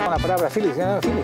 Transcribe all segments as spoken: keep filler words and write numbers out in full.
con la palabra, Philip, señora Philip.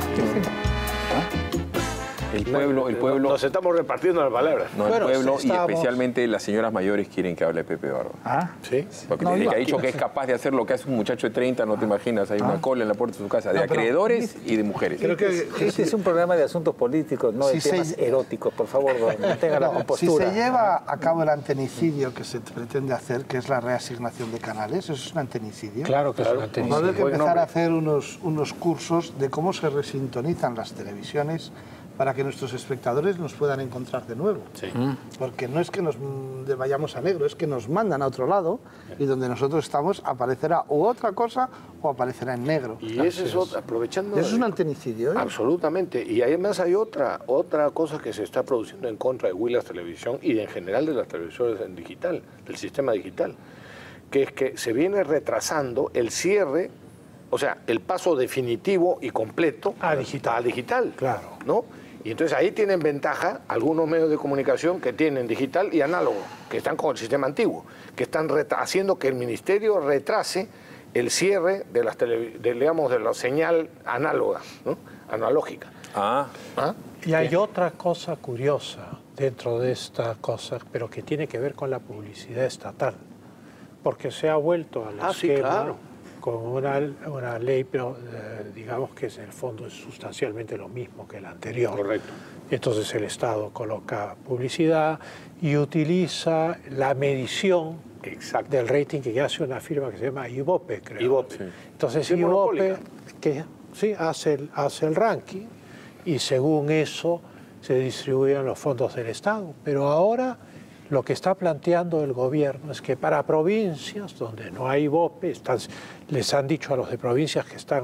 El pueblo, el pueblo... Nos estamos repartiendo las palabras. No, bueno, el pueblo estábamos... y especialmente las señoras mayores quieren que hable Pepe Barba. ¿Ah? ¿Sí? Porque no, desde iba, que ha dicho iba, que es capaz de hacer lo que hace un muchacho de treinta, no te imaginas, hay ah. una cola en la puerta de su casa, de No, pero... acreedores y de mujeres. Creo que este es un programa de asuntos políticos, no de si temas se... eróticos, por favor, mantenga la compostura. Si se lleva a cabo el antenicidio que se pretende hacer, que es la reasignación de canales, ¿eso es un antenicidio? Claro que claro. es un antenicidio. Va a haber que empezar a hacer unos, unos cursos de cómo se resintonizan las televisiones para que nuestros espectadores nos puedan encontrar de nuevo. Sí. Porque no es que nos vayamos a negro, es que nos mandan a otro lado y donde nosotros estamos aparecerá o otra cosa o aparecerá en negro. Y ese es otro, aprovechando... Eso es un antenicidio, ¿eh? Absolutamente. Y además hay otra, otra cosa que se está produciendo en contra de Willax Televisión y en general de las televisiones en digital, del sistema digital, que es que se viene retrasando el cierre, o sea, el paso definitivo y completo a digital. A digital, Claro. ¿no? Y entonces ahí tienen ventaja algunos medios de comunicación que tienen digital y análogo, que están con el sistema antiguo, que están haciendo que el ministerio retrase el cierre de las tele, de, digamos, de la señal análoga, ¿no? Analógica. Ah. ¿Ah? Y hay otra cosa curiosa dentro de esta cosa, pero que tiene que ver con la publicidad estatal, porque se ha vuelto al Ah, sí, esquema claro. con una, una ley, pero eh, digamos que en el fondo es sustancialmente lo mismo que la anterior. Correcto. Entonces el Estado coloca publicidad y utiliza la medición Exacto. del rating que hace una firma que se llama Ibope, creo. Ibope. Sí. Entonces Sí, Ibope monopólica. que, sí, hace, el, hace el ranking y según eso se distribuyen los fondos del Estado. Pero ahora lo que está planteando el gobierno es que para provincias donde no hay Ibope, están, les han dicho a los de provincias que están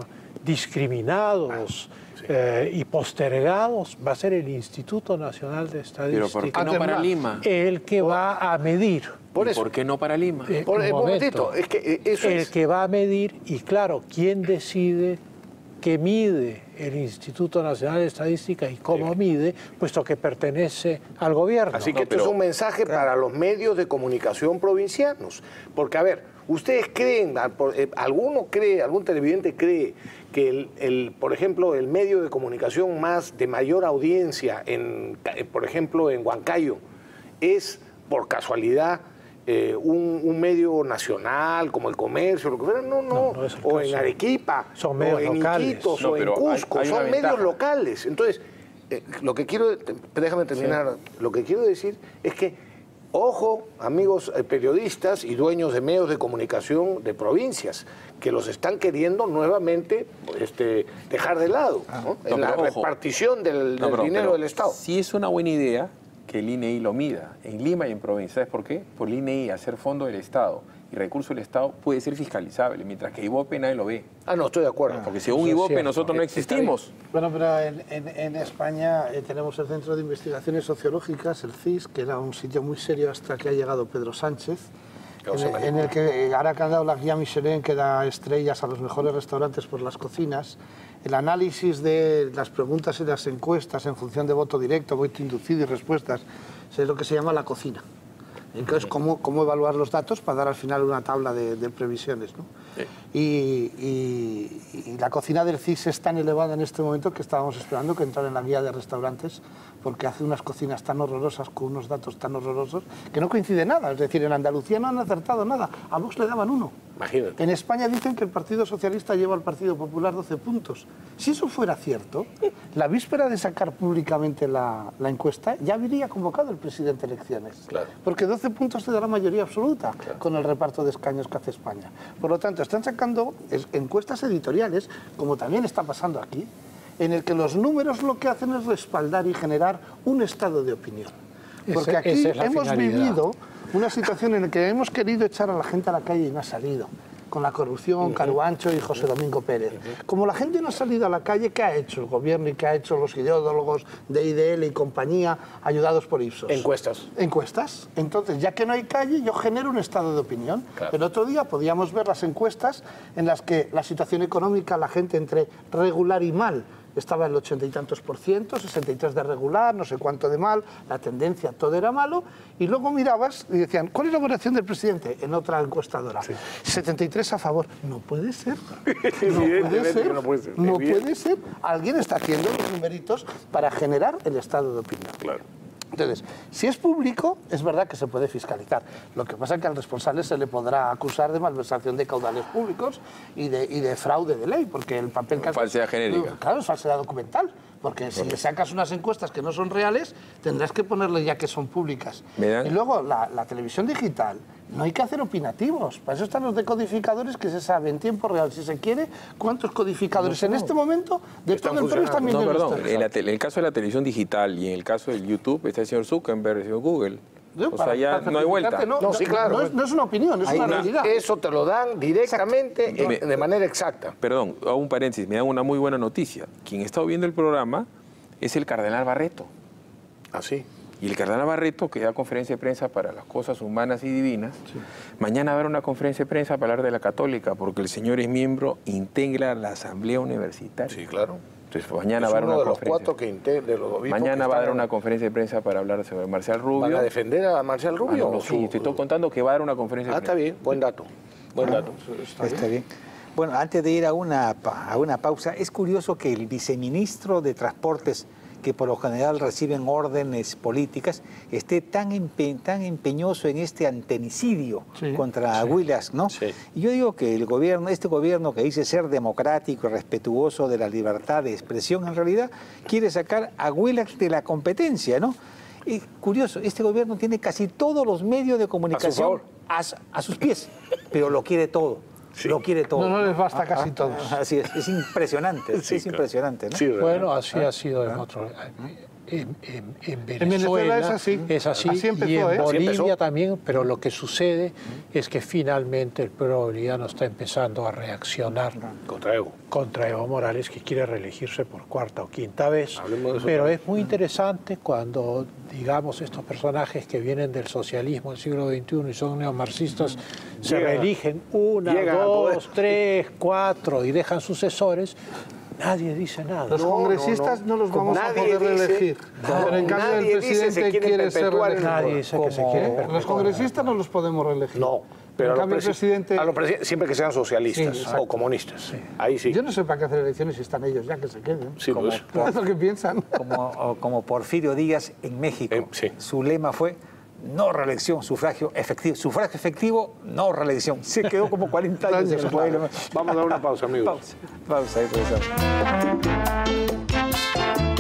discriminados ah, sí. eh, y postergados, va a ser el Instituto Nacional de Estadística. Pero ¿por qué no para Lima? El que va a medir. Por, eso. ¿Por qué no para Lima? Eh, Por, un eh, momentito. momentito, es que eh, eso el es... que va a medir, y claro, ¿quién decide qué mide el Instituto Nacional de Estadística y cómo sí. mide, puesto que pertenece al gobierno? Así que no, esto pero... es un mensaje claro. para los medios de comunicación provincianos. Porque, a ver, ustedes creen, alguno cree, algún televidente cree que, el, el, por ejemplo, el medio de comunicación más de mayor audiencia, en, por ejemplo, en Huancayo, es, por casualidad, Eh, un, un medio nacional como El Comercio, lo que fuera, no, no, no, no o en Arequipa, son medios o en locales. Iquitos, no, o en Cusco, hay, hay son medios locales. Entonces, eh, lo que quiero, déjame terminar, sí. lo que quiero decir es que, ojo, amigos eh, periodistas y dueños de medios de comunicación de provincias, que los están queriendo nuevamente este, dejar de lado, ah, ¿no? en no, la ojo. repartición del, no, del pero, dinero pero, del Estado. Sí es una buena idea que el I N E I lo mida, en Lima y en provincia. ¿Sabes por qué? Por el I N E I, hacer fondo del Estado y recurso del Estado puede ser fiscalizable, mientras que Ibope nadie lo ve. Ah, no, estoy de acuerdo. Ah, porque según Ibope es nosotros no existimos. Bueno, pero en, en, en España eh, tenemos el Centro de Investigaciones Sociológicas, el C I S, que era un sitio muy serio hasta que ha llegado Pedro Sánchez, en, en el que ahora que han dado la guía Michelin, que da estrellas a los mejores restaurantes por las cocinas, el análisis de las preguntas y las encuestas en función de voto directo, voto inducido y respuestas, es lo que se llama la cocina. Entonces, ¿cómo, cómo evaluar los datos para dar al final una tabla de, de previsiones, ¿no? Sí. Y, y, y la cocina del C I S es tan elevada en este momento que estábamos esperando que entrara en la guía de restaurantes, porque hace unas cocinas tan horrorosas, con unos datos tan horrorosos, que no coincide nada. Es decir, en Andalucía no han acertado nada, a Vox le daban uno. Imagínate. En España dicen que el Partido Socialista lleva al Partido Popular doce puntos. Si eso fuera cierto, la víspera de sacar públicamente la, la encuesta, ya habría convocado el presidente a elecciones. Claro. Porque doce puntos te da la mayoría absoluta, claro, con el reparto de escaños que hace España. Por lo tanto, están sacando encuestas editoriales, como también está pasando aquí, en el que los números lo que hacen es respaldar y generar un estado de opinión. Porque aquí esa es la hemos finalidad. vivido una situación en la que hemos querido echar a la gente a la calle y no ha salido. Con la corrupción, uh-huh. Caruancho y José Domingo Pérez. Uh-huh. Como la gente no ha salido a la calle, ¿qué ha hecho el gobierno y qué ha hecho los ideólogos de I D L y compañía, ayudados por Ipsos? Encuestas. Encuestas. Entonces, ya que no hay calle, yo genero un estado de opinión. Claro. El otro día podíamos ver las encuestas en las que la situación económica, la gente entre regular y mal, estaba el ochenta y tantos por ciento, sesenta y tres de regular, no sé cuánto de mal, la tendencia, todo era malo, y luego mirabas y decían, ¿cuál es la valoración del presidente? En otra encuestadora, sí. setenta y tres a favor. No puede ser. No puede ser. No puede ser. No puede ser. Alguien está haciendo los numeritos para generar el estado de opinión. Claro. Entonces, si es público, es verdad que se puede fiscalizar. Lo que pasa es que al responsable se le podrá acusar de malversación de caudales públicos y de, y de fraude de ley, porque el papel que... Falsedad genérica. Claro, es falsedad documental, porque si le sacas unas encuestas que no son reales, tendrás que ponerle ya que son públicas. ¿Me Y luego, la, la televisión digital, no hay que hacer opinativos. Para eso están los decodificadores que se sabe en tiempo real, si se quiere, cuántos codificadores no, en este momento de todo el país también. No, perdón, en, la en el caso de la televisión digital y en el caso del YouTube está el señor Zuckerberg, el señor Google. Yo, o sea, ya no hay vuelta. No, no, sí, claro. No es, no es una opinión, es una, una realidad. Eso te lo dan directamente, en, de manera exacta. Perdón, hago un paréntesis, me dan una muy buena noticia. Quien está viendo el programa es el cardenal Barreto. ¿Ah, sí? Y el cardenal Barreto, que da conferencia de prensa para las cosas humanas y divinas, sí. Mañana va a haber una conferencia de prensa para hablar de la católica, porque el señor es miembro, integra la Asamblea Universitaria. Sí, claro. Entonces, mañana es va a dar uno una de los conferencia. cuatro que integra, de los obispos Mañana va a dar en... una conferencia de prensa para hablar sobre Marcial Rubio. ¿Van a defender a Marcial Rubio? Ah, no, no, sí, te estoy contando que va a dar una conferencia de ah, prensa. Ah, está bien, buen dato. Buen ah, dato. Está, está bien. bien. Bueno, antes de ir a una, a una pausa, es curioso que el viceministro de Transportes, que por lo general reciben órdenes políticas, esté tan, empe tan empeñoso en este antenicidio sí, contra sí, Huilas, ¿no? Sí. Y yo digo que el gobierno, este gobierno que dice ser democrático y respetuoso de la libertad de expresión, en realidad quiere sacar a Huilas de la competencia, ¿no? Y curioso, este gobierno tiene casi todos los medios de comunicación a, a, a sus pies, pero lo quiere todo. Sí. Lo quiere todo. No, no les basta casi ah, todos. Así es, es impresionante, sí, es impresionante, ¿no? Sí, bueno, así ¿Ah? ha sido en otros... En, en, en, Venezuela, en Venezuela es así, es así, así empezó, y en ¿eh? Bolivia también, pero lo que sucede es que finalmente el pueblo boliviano está empezando a reaccionar contra Evo, contra Evo Morales, que quiere reelegirse por cuarta o quinta vez. Pero es muy interesante cuando, digamos, estos personajes que vienen del socialismo del siglo veintiuno y son neomarxistas, se Llega, reeligen una, dos, tres, cuatro y dejan sucesores. Nadie dice nada. Los no, congresistas no, no. no los vamos a poder reelegir. No, pero en cambio el presidente quiere ser reelegido. Nadie dice que se quiere perpetuar. Los congresistas no los podemos reelegir. No. Pero en cambio el presidente... a los presidentes, siempre que sean socialistas sí, o comunistas. Sí. Ahí sí. Yo no sé para qué hacer elecciones si están ellos ya, que se queden. Sí, como, pues. por, es lo que piensan. Como, como Porfirio Díaz en México. Eh, sí. Su lema fue no reelección, sufragio efectivo. Sufragio efectivo, no reelección. Se quedó como cuarenta años. en el claro. Vamos a dar una pausa, amigos. Pausa. Pausa, ahí regresamos.